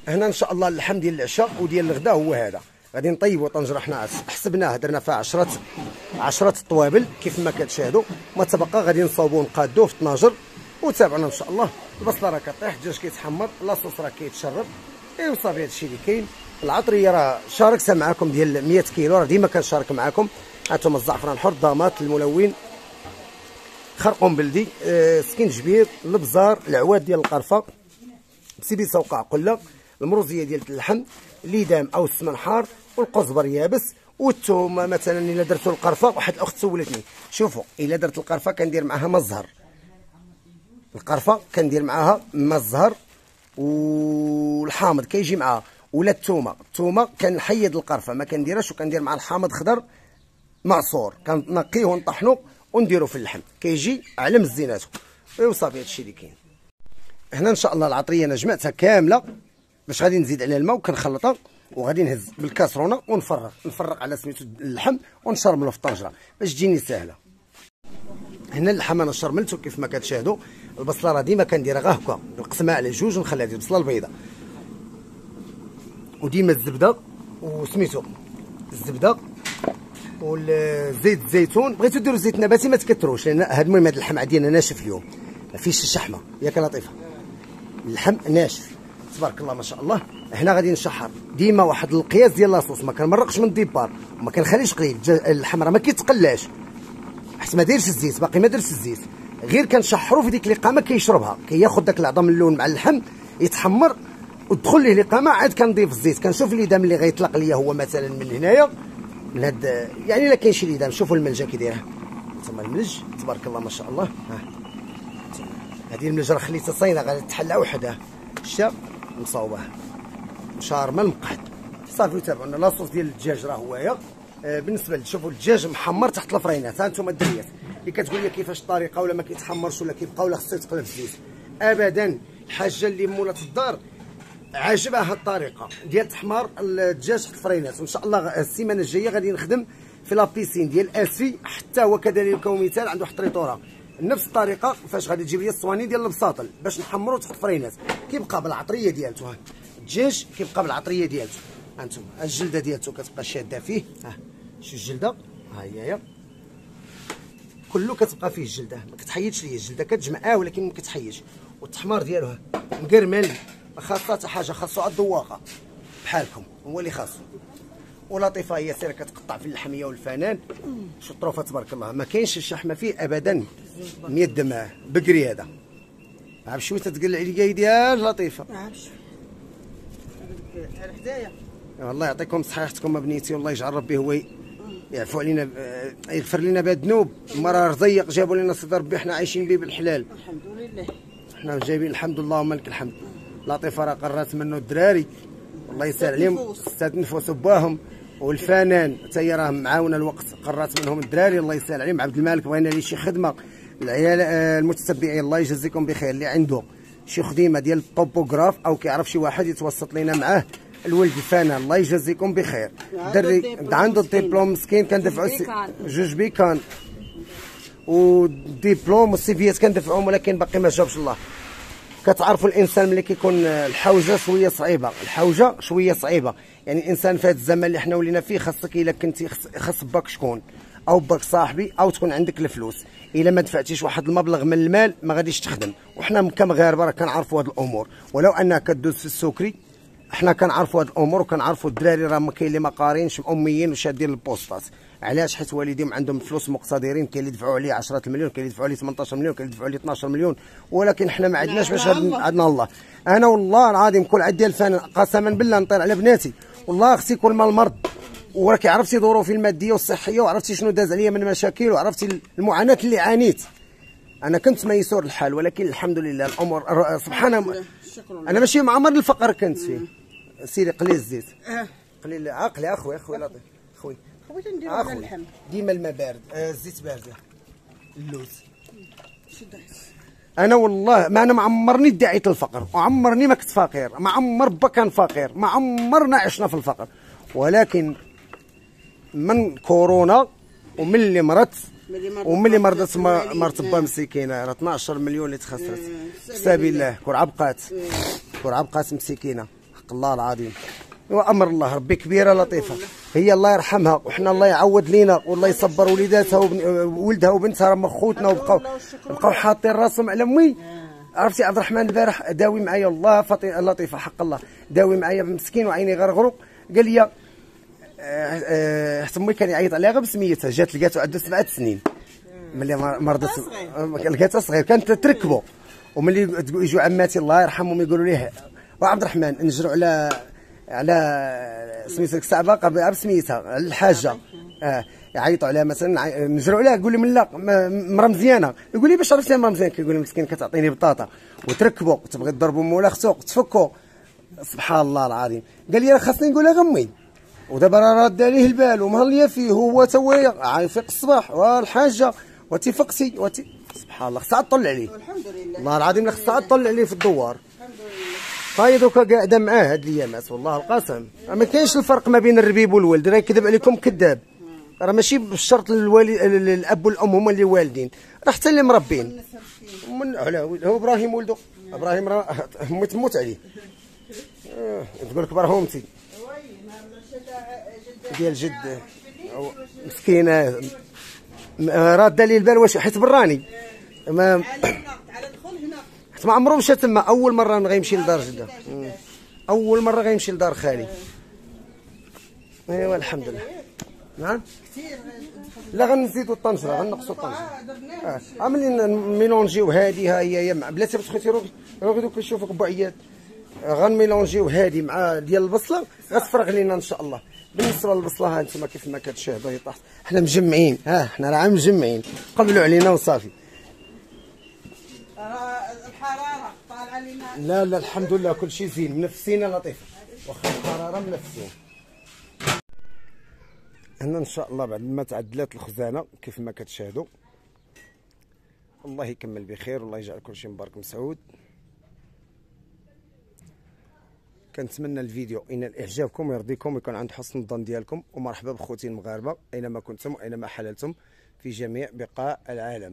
هنا ان شاء الله اللحم ديال العشاء وديال الغداء هو هذا. غادي نطيبوا طنجره حنا حسبناه درنا فيها 10 الطوابل كيف ما كتشاهدوا. ما تبقى غادي نصاوبوا ونقادوه في الطناجر وتابعونا ان شاء الله. البصله راه كطيح، الدجاج كيتحمر، لاصوص راه كيتشرب. ايوا صافي هادشي اللي كاين. العطريه راه شاركتها معكم ديال 100 كيلو، راه ديما كنشارك معكم. هانتوما الزعفران الحر، الضماط، الملون، خرقوم بلدي، سكنجبير، البزار، العواد ديال القرفه، بسيبيسه وقع قله، المروزيه ديال اللحم، الليدام او السمن حار، والقزبر يابس، والثوم. مثلا الا درتو القرفه، واحد الاخت سولتني شوفوا الا درت القرفه كندير معاها ما الزهر، القرفه كندير معاها ما الزهر والحامض كيجي معاها، ولا الثومه كنحيد القرفه ما كنديرهاش، وكندير مع الحامض خضر معصور، كنقيه ونطحنو ونديرو في اللحم كيجي على مزيناتو. ايوا صافي هادشي اللي كاين. هنا ان شاء الله العطريه انا جمعتها كامله باش غادي نزيد عليها الماء وكنخلطها، وغادي نهز بالكاسرونه ونفرق على سميتو اللحم ونشرملو في الطنجره باش تجيني ساهله. هنا اللحم انا شرملته كيف ما كتشاهدوا. البصله راه ديما كنديرها غير هكا، نقسمها على جوج ونخليها ديال البصله البيضاء، وديما الزبده وسميتو الزبده والزيت الزيتون. بغيتو ديروا زيت نباتي ما تكثروش، لان هذا المهم هذا اللحم عندنا ناشف اليوم ما فيهش الشحمه ياك لطيفه، اللحم ناشف تبارك الله ما شاء الله. هنا غادي نشحر ديما واحد القياس ديال لاصوص، ما كنمرقش من الديبار وما كنخليش قليل. اللحم راه ما كيتقلاش حيت ما دايرش الزيت، باقي ما درتش الزيت، غير كنشحرو في ديك الاقامه كيشربها، كياخذ داك العظم اللون مع اللحم يتحمر وتدخل ليه الاقامه. عاد كنضيف الزيت، كنشوف الليدام اللي غيطلق ليا هو مثلا من هنايا من هاد، يعني الا كاين شي ليدام شوفوا الملجه كي دايره تما الملج تبارك الله ما شاء الله. ها هذه الملجه راه خليتها صاينه غادي تحلى وحدها، شتا مصاوبه مشارمه المقحط صافي. تابعونا لاصوص ديال الدجاج راه هوايا. بالنسبه شوفوا الدجاج محمر تحت الفرينات. ها انتم الدريات اللي كتقول لي كيفاش الطريقه ولا ما كيتحمرش ولا كيبقى ولا خصو يتقلب في الزيت، ابدا. الحاجه اللي مولات الدار عاجبها هاد الطريقه ديال تحمار الدجاج تحت الفرينات. وان شاء الله السيمانه الجايه غادي نخدم في لابيسين ديال اسفي، حتى هو كذلك مثال عنده واحد الطريطوره نفس الطريقه فاش غادي تجيب لي الصواني ديال البساطل باش نحمرو تحت الفرينات. كيبقى بالعطريه ديالته، ها الدجاج كيبقى بالعطريه ديالته. ها انتم الجلده ديالته كتبقى شاده فيه، ها شو الجلده ها هي كله كتبقى فيه الجلده، ما كتحيدش ليه الجلده، كتجمع ولكن ما كتحيدش. والتحمار ديالو مقرمل، ما خاصها حتى حاجه، خاصو الذواقه بحالكم هو اللي خاصو. ولطيفه هي سير كتقطع في اللحميه والفنان شطروفه تبارك الله، ما كاينش الشحمه فيه ابدا. 100 دم بقري هذا. عرف شويه تتقلع لي ديال لطيفه. عرفت حدايا. الله يعطيكم صحيحتكم ابنيتي، والله يجعل ربي هو يعفو علينا، يغفر لنا بهاد الذنوب. مرة رزيق جابوا لنا صدر ربي حنا عايشين به بالحلال الحمد لله، حنا جايبين الحمد لله وملك الحمد. لطيفه راه قرات منه الدراري الله يسهل عليهم، ستة نفوس باهم، والفنان حتى هي راه معاونه الوقت قرات منهم الدراري الله يسهل عليهم. عبد المالك بغينا ليه شي خدمه، العيال المتتبعين الله يجزيكم بخير اللي عنده شي خدمه ديال الطوبوغراف او كيعرف شي واحد يتوسط لينا معاه، الولد الفنان الله يجزيكم بخير. دري عنده الدبلوم مسكين كندفعوا جوج بيكان وديبلوم والسيفيات كندفعوهم، ولكن باقي ما جابش الله. كتعرفوا الانسان ملي كيكون الحوجه شويه صعيبه، الحوجه شويه صعيبه، يعني الانسان في هذا الزمن اللي حنا ولينا فيه خاصك الا كنتي خاص باك شكون او باك صاحبي او تكون عندك الفلوس. الا ما دفعتيش واحد المبلغ من المال ما غاديش تخدم. وحنا كمغاربه راه كنعرفوا هذه الامور، ولو انها كدوز في السكري حنا كنعرفوا هذه الامور، وكنعرفوا الدراري راه كاين اللي ما قارينش اميين وشادين البوسطات. علاش؟ حيت والديهم عندهم فلوس مقتدرين، كاين اللي دفعوا عليه 10 المليون، كاين اللي دفعوا عليه 18 مليون، كاين اللي دفعوا عليه 12 مليون، ولكن حنا ما عندناش باش عندنا الله. انا والله العظيم كل عاد ديال الفنان قسما بالله نطير على بناتي، والله اختي كل ما المرض وراك عرفتي ظروفي الماديه والصحيه وعرفتي شنو داز عليا من مشاكل وعرفتي المعاناه اللي عانيت. انا كنت ميسور الحال، ولكن الحمد لله الامور سبحان الله. انا ماشي معمر الفقر كنت فيه سيري قليل الزيت قليل عقلي اخوي لطيف خويا بغيت نديرو على اللحم ديما الماء بارد، الزيت بارده، اللوز. شدها انا والله ما انا معمرني ادعيت الفقر، وعمرني ما كنت فقير، ما عمر با كان فقير، ما عمرنا عشنا في الفقر، ولكن من كورونا ومن اللي مرضت ومن اللي مرضت مرت با مسكينه، راه 12 مليون اللي تخسرت في سبيل الله. كرعه بقات مسكينه حق الله العظيم. وامر الله ربي كبيره لطيفه، هي الله يرحمها وحنا الله يعوض لينا والله يصبر وليداتها وولدها وبنتها، راهم خوتنا وبقاو حاطين راسهم على امي. عرفتي عبد الرحمن البارح داوي معايا والله لطيفه حق الله، داوي معايا مسكين وعيني غرغرو، قال لي حتى امي كان يعيط عليها غير بسميتها، جات لقاتو عنده 7 سنين ملي مرضت، لقاتها صغير كانت تركبو، وملي يجوا عماتي الله يرحمهم يقولوا ليه وعبد الرحمن نجروا على سميتها الصعبه قبل بسميتها على الحاجه، يعيطوا عليها مثلا نجروا عليها، يقول لي لا مرا مزيانه، يقول لي باش عرفتي مرا مزيانه، كيقول لي مسكين كتعطيني بطاطا وتركبوا تبغي تضربوا مولا اختو تفكوا، سبحان الله العظيم. قال لي راه خاصني نقولها غمي، ودابا راه راد عليه البال ومهليه فيه هو توايا عايفيق الصباح والحاجه وتفقسي سبحان الله خصها تطلع عليه. الحمد لله والله العظيم خصها تطلع عليه في الدوار. هاي دوكا قاعده معاه هاد الايامات والله القسم، ما كاينش الفرق ما بين الربيب والولد، راه يكذب عليكم كذاب، راه ماشي بالشرط الاب والام هما اللي والدين، راه حتى اللي مربين من على هو ابراهيم ولده، ابراهيم راه امي تموت عليه، تقول لك برهومتي ديال جد مسكينه راده لي البال واش حيت براني ما حيت ما عمرو مشى تما، اول مره غيمشي لدار جده، اول مره غيمشي لدار خالي. ايوا الحمد لله. نعم لا غنزيدو الطنجره غنقصو الطنجره، ملي ميلونجيو هادي ها هي مع بلاتي باش خوتي روحي دوك يشوفوك بو عياد، غنميلونجيو هادي مع ديال البصله غتفرغ لينا ان شاء الله. بالنسبه للبصله ها انتما كيف ما كتشاهدوا هي طاحت، حنا مجمعين، حنا راه مجمعين قبلوا علينا وصافي. الحراره طالعه لنا. لا الحمد لله كل شيء زين، منفسين لطيفه واخا الحراره منفسين. هنا ان شاء الله بعد ما تعدلات الخزانه كيف ما كتشاهدوا، الله يكمل بخير والله يجعل كل شيء مبارك مسعود. كنتمنى الفيديو ينال اعجابكم ويرضيكم ويكون عند حسن الظن ديالكم، ومرحبا بخوتي المغاربه اينما كنتم واينما حللتم في جميع بقاع العالم.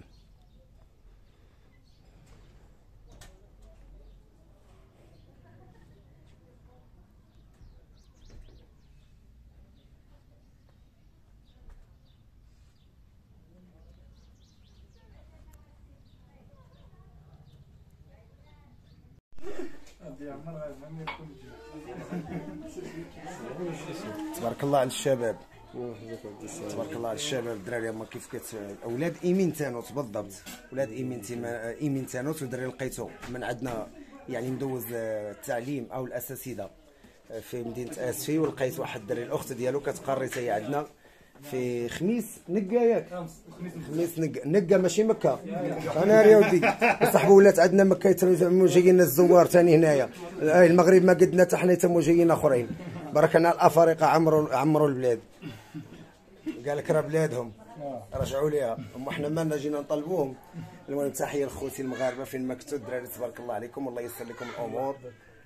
تبارك الله على الشباب، تبارك الله على الشباب الدراري هما كيف اولاد ايمين تانوت بالضبط، اولاد ايمين تانوت ودراري لقيتو من عندنا يعني مدوز التعليم او الاساتذه في مدينه اسفي، ولقيت واحد الدري الاخت ديالو كتقري حتى هي عندنا في خميس نقا ياك خميس نقا ماشي مكه، انا يا ودي صاحبي ولات عندنا مكه يتموا جايين الزوار ثاني هنايا، المغرب ما قدنا حتى حنا يتموا جايين اخرين، بركنا الافارقه عمروا البلاد، قال لك راه بلادهم رجعوا ليها، وحنا مالنا جينا نطلبوهم. المهم تحيه لخوتي المغاربه فين ما كنتوا الدراري تبارك الله عليكم والله يسر لكم الامور.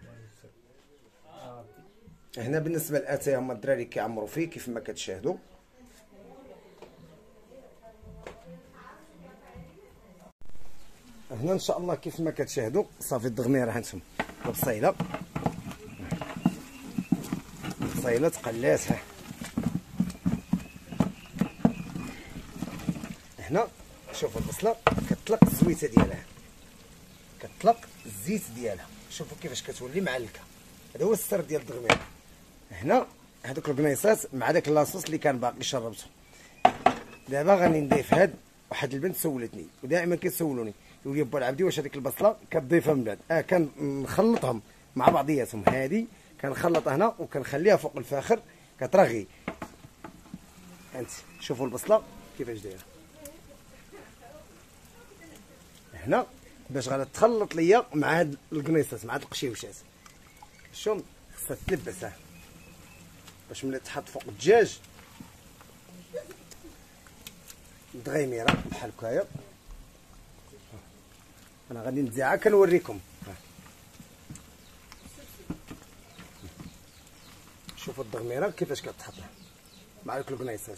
هنا بالنسبه لاتاي هما الدراري كيعمروا فيه كيف ما كتشاهدوا. هنا ان شاء الله كيف ما كتشاهدوا صافي الدغميره هانتم البصيله تقلاتها. هنا شوفوا البصله كتطلق الزويته ديالها، كتطلق الزيت ديالها، شوفوا كيفاش كتولي معلكه، هذا هو السر ديال الدغميره. هنا هذوك القنيصات مع داك لاصوص اللي كان باقي شربته. دابا غادي نضيف هاد واحد البنت سولتني ودائما كيسولوني يقول لي با العبدي واش هذيك البصله كتضيفها من بعد؟ كنخلطهم مع بعضياتهم، هذه كنخلطها هنا وكنخليها فوق الفاخر كترغي. انت شوفوا البصله كيفاش دايره هنا باش غادا تخلط ليا مع هاد القنيصات مع هاد القشيوشات. شوف خصها تلبس باش ملي تحط فوق الدجاج دغيميره بحال هكايا. انا غادي نزيعها كنوريكم. شوفوا الدغميره كيفاش كتحط مع دوك القنيصات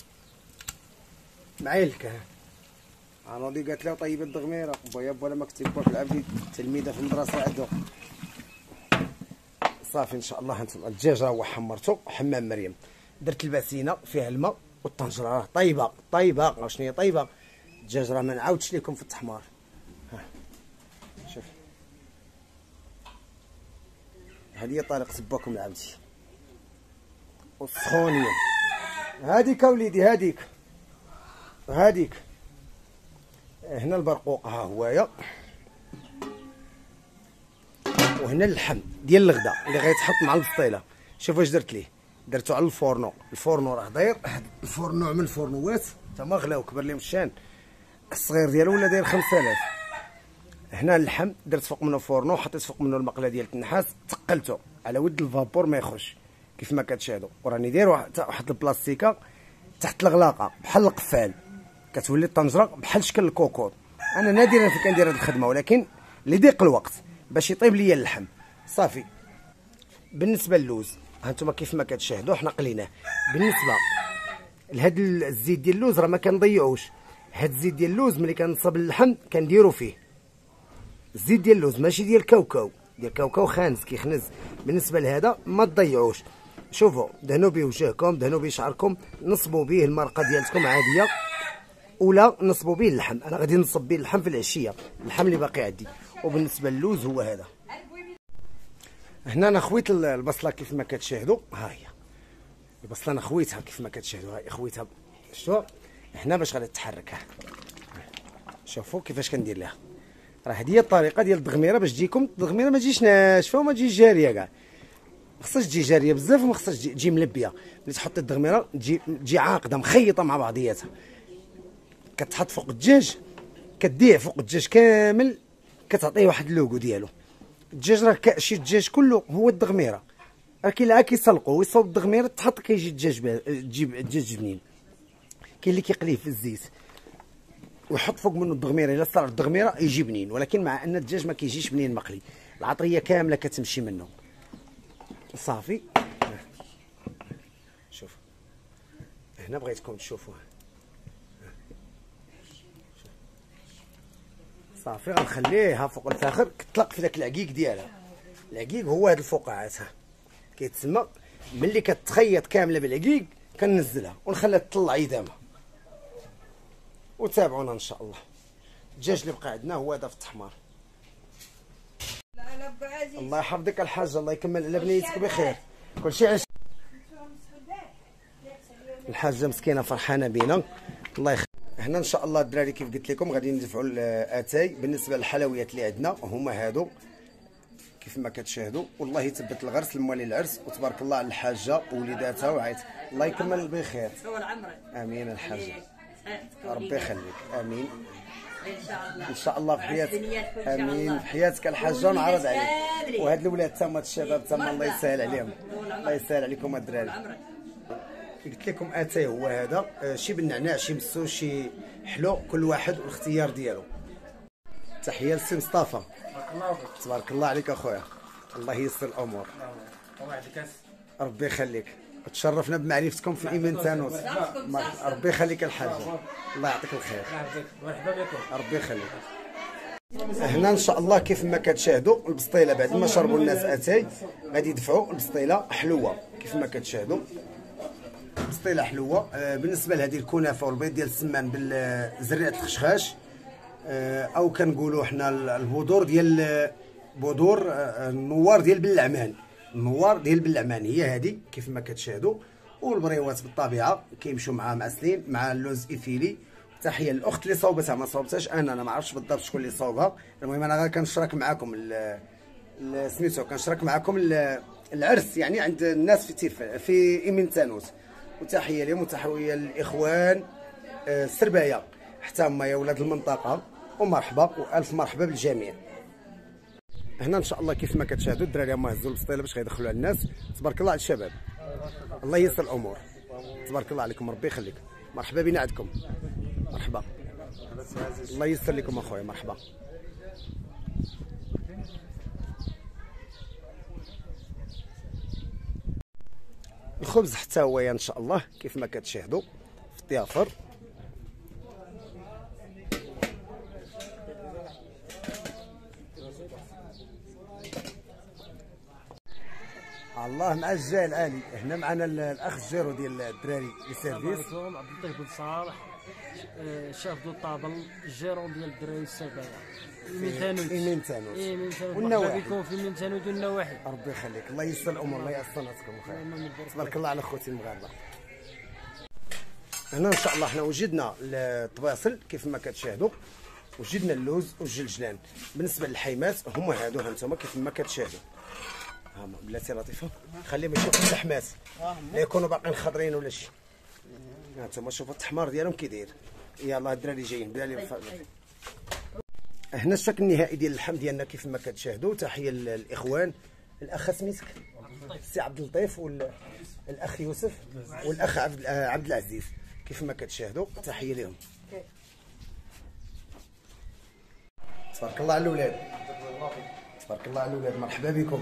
مع الكه. عنوضي قالت لها طيب الدغميره بويا ولا ما كتب باك العبدي تلميذه في المدرسه عندو صافي ان شاء الله. هانتوما الدجاج راه هو حمرته حمام مريم، درت الباسينه فيها الماء والطنجره راه طيبه طيبه. شنو هي طيبه؟ الدجاج راه ما نعاودش لكم في التحمار. ها شوف، هذه هي طريقه باكم العبدي والسخونيه. هذيك وليدي، هذيك هنا البرقوق ها هويا، وهنا اللحم ديال الغدا اللي غيتحط مع البسطيله. شوف واش درت ليه، درتو على الفورنو. الفورنو راه داير الفورنو نوع من الفورنوات تما غلاو كبر لهم الشان، الصغير ديالو ولا داير 5000. هنا اللحم درت فوق منه فورنو، حطيت فوق منه المقله ديال النحاس، تقلته على ود الفابور ما يخرج كيف ما كتشاهدوا. وراني داير واحد البلاستيكه تحت الغلاقه بحال القفال، كتولي الطنجره بحال شكل الكوكور. انا نادرا في كندير هذه الخدمه، ولكن لضيق الوقت باش يطيب ليا اللحم. صافي. بالنسبه للوز هانتوما كيف ما كتشاهدوا حنا قليناه. بالنسبه لهاد الزيت ديال اللوز راه ما كنضيعوش. هاد الزيت ديال اللوز ملي كنصب اللحم كنديرو فيه الزيت ديال اللوز، ماشي ديال الكاوكاو. ديال الكاوكاو خانز كيخنز. بالنسبه لهذا ما تضيعوش. شوفوا دهنوا به وجهكم، دهنوا به شعركم، نصبوا به المرقه ديالتكم عاديه، ولا نصبوا به اللحم. انا غادي نصب به اللحم في العشيه، اللحم اللي باقي عندي. وبالنسبه للوز هو هذا. هنا انا خويت البصله كيف ما كتشاهدوا، ها هي البصله انا خويتها كيف ما كتشاهدوا، هاي خويتها. شفتوا هنا باش غادي تتحرك. شوفوا كيفاش كندير لها. راه هذه هي الطريقه ديال التغميره باش تجيكم التغميره ما تجيش ناشفه وما تجيش جاريه كاع. ما خصهاش تجي جاريه بزاف وما خصهاش تجي ملبيه. ملي تحط التغميره تجي عاقده مخيطه مع بعضياتها. كتحط فوق الدجاج، كديه فوق الدجاج كامل، كتعطيه واحد اللوغو ديالو. الدجاج راه شي الدجاج كله هو التغميره. راه كاين اللي كيسلقوا ويصاوب التغميره تحط كيجي الدجاج تجيب الدجاج بنين. كاين اللي كيقليه في الزيت ويحط فوق منه التغميره. الا صار التغميره يجي بنين، ولكن مع ان الدجاج ما كيجيش بنين مقلي، العطريه كامله كتمشي منه. صافي. شوف هنا بغيتكم تشوفوه. صافي غنخليها فوق الفاخر كتطلق في داك العقيق ديالها. العقيق هو هاد الفقاعات ها كيتسمى. ملي كتخيط كامله بالعقيق كنزلها ونخليها تطلع يدامها. وتابعونا ان شاء الله. الدجاج اللي بقى عندنا هو هذا في التحمار. الله يحفظك الحاجه، الله يكمل على بنيتك بخير. كلشي عايش. الحاجه مسكينه فرحانه بينا، الله يخليك. هنا ان شاء الله الدراري كيف قلت لكم غادي ندفعوا الاتاي. بالنسبه للحلويات اللي عندنا هما هادو كيف ما كتشاهدوا. والله يثبت الغرس لموالي العرس، وتبارك الله على الحاجه ووليداتها وعيت. الله يكمل بخير. امين الحاجه، ربي يخليك. امين ان شاء الله في حياتك. امين في حياتك الحاجه ونعرض عليك. وهاد الاولاد تما الشباب تما الله يسهل عليهم، الله يسهل عليكم الدراري. قلت لكم اتاي هو هذا، شي بالنعناع شي مسو شي حلو، كل واحد والاختيار ديالو. تحيه لسي مصطفى، تبارك الله عليك اخويا، الله ييسر الامور. ربي يخليك، تشرفنا بمعرفتكم في ايمان تانوت. ربي يخليك الحاج، الله يعطيك الخير. مرحبا بكم. ربي يخليك. هنا ان شاء الله كيف ما كتشاهدوا البسطيله بعد ما شربوا الناس اتاي غادي يدفعوا البسطيله حلوه كيف ما كتشاهدوا. بسطيله حلوه. بالنسبه لهذه الكنافه والبيض ديال السمان بالزريعه الخشخاش، او كنقولوا حنا البذور ديال بذور النوار ديال بلعمان. النوار ديال بلعمان هي هذه كيف ما كتشاهدوا. والبريوات بالطبيعه كيمشوا مع معسلين مع اللوز ايفيلي. تحيه للاخت اللي صوبتها، ما صوبتهاش انا ما عرفتش بالضبط شكون اللي صوبها. المهم انا غير كنشارك معكم سميتو كنشارك معكم العرس يعني عند الناس في تيفا في ايمن تانوت. وتحيه لهم وتحيه للاخوان السربايه حتى هما يا ولاد المنطقه، ومرحبا والف مرحبا بالجميع. هنا ان شاء الله كيف ما كتشاهدوا الدراري هما هزوا البسطيله باش غيدخلوا على الناس. تبارك الله على الشباب، الله ييسر الامور، تبارك الله عليكم، ربي يخليك. مرحبا بنا عندكم، مرحبا، الله ييسر لكم اخويا، مرحبا. الخبز حتى هو ان شاء الله كيف ما كتشاهدوا في الضيافر. الله مع الجاه العالي. هنا معنا الاخ الجيرو ديال الدراري السيرفيس. السلام عليكم، عبد اللطيف بن صالح، شاف دو طابل الجيرون ديال الدراري السبايا. ايمين تانوت والنواحي بكم في من تانوت والنواحي. ربي يخليك، الله ييسر الامور، الله ييسر ناسكم خير. تبارك الله على خوتي المغاربه. هنا ان شاء الله حنا وجدنا الطباصل كيف ما كتشاهدوا، وجدنا اللوز والجلجلان. بالنسبه للحيمات هما هادو هانتوما كيف ما كتشاهدوا. ها بلاتي لطيفه، خليهم يشوفوا اللحمات لا يكونوا باقيين خضرين ولا شي. هانتوما شوفوا التحمار ديالهم كي داير. يلاه الدراري جايين بلا لي. هنا الشكل النهائي ديال اللحم ديالنا كيف ما كتشاهدوا. تحيه للاخوان، الاخ سميتك السي عبد اللطيف والاخ يوسف والاخ عبد العزيز. كيف ما كتشاهدوا تحيه لهم. تبارك الله على الاولاد، تبارك الله على الاولاد، مرحبا بكم.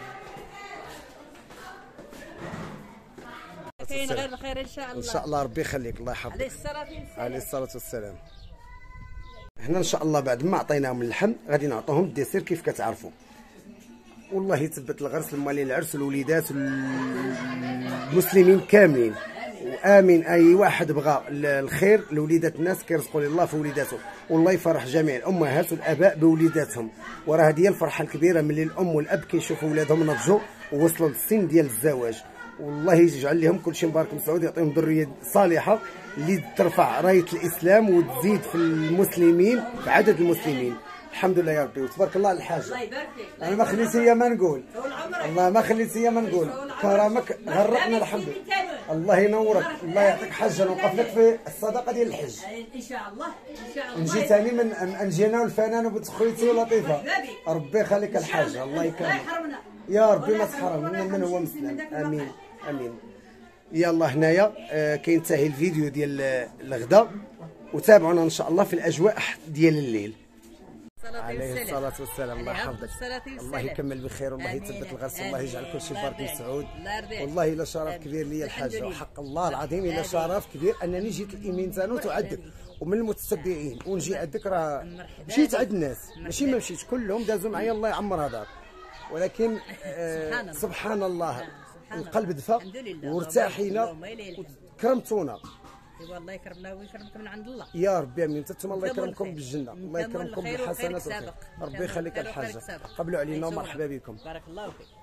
كاين غير الخير ان شاء الله. ان شاء الله ربي يخليك، الله يحفظك. عليه الصلاه والسلام. هنا ان شاء الله بعد ما عطيناهم اللحم غادي نعطوهم الديسير كيف كتعرفوا. والله يثبت الغرس لموالين العرس والوليدات والمسلمين كاملين. وامين اي واحد بغى الخير لوليدات الناس كيرزقوا الله في وليداتهم. والله يفرح جميع الامهات والاباء بوليداتهم. وراه هذه الفرحه الكبيره ملي الام والاب كيشوفوا ولادهم نضجوا ووصلوا للسن ديال الزواج. والله يجعل لهم كل شيء مبارك مسعود، يعطيهم ذريه صالحه اللي ترفع رايه الاسلام وتزيد في المسلمين في عدد المسلمين. الحمد لله يا ربي، وتبارك الله على الحاجه. الله يبارك فيك. انا ما خليت هي ما نقول، الله ما خليت هي ما نقول، كرمك غرقنا الحمد لله. الله ينورك، الله يعطيك حاجه، نوقف لك في الصدقه ديال الحج ان شاء الله ان شاء الله. نجي ثاني من نجي انا والفنان وبنت خويتي ولطيفه. ربي يخليك الحاجه، الله يكرمك يا ربي، ما تحرم من هو مسلم. امين امين. يلا هنايا كينتهي الفيديو ديال الغداء، وتابعونا ان شاء الله في الاجواء ديال الليل. عليه الصلاة والسلام. الله يحفظك، الله يكمل بخير، والله يثبت الغرس، الله يجعل كل شيء بارك مسعود. والله إلا شرف كبير لي الحاجة، وحق الله العظيم إلا شرف كبير أنني جيت الإيمين تانوت وعدك ومن المتتبعين، ونجي عندك. راه مشيت عند الناس، ماشي ما مشيتش، كلهم دازوا معايا، الله يعمرها دار. ولكن سبحان الله القلب دفى وارتاحينا وكرمتونا. والله يكرمنا ويكرمكم من عند الله يا ربي. امين. انتم الله يكرمكم بالجنه، الله يكرمكم بالحسنات. ربي يخليك الحاجه، قبلوا علينا ومرحبا بكم. بارك الله فيك.